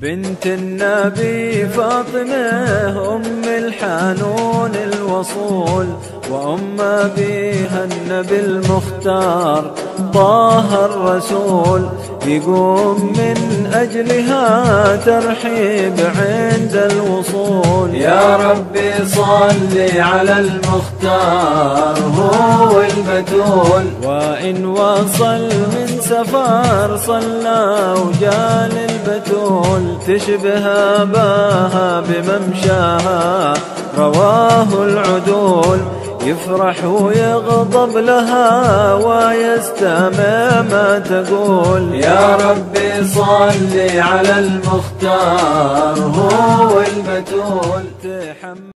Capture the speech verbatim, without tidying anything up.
بنت النبي فاطمة أم الحنون الوصول، وأم أبيها النبي المختار طه الرسول. يقوم من أجلها ترحيب عند الوصول. يا ربي صل على المختار هو البتول، وإن وصل من سفر صلى وجال البتول. تشبه أباها بممشاها رواه العدول، يفرح ويغضب لها ويستمع ما تقول. يا ربي صل على المختار هو البتول.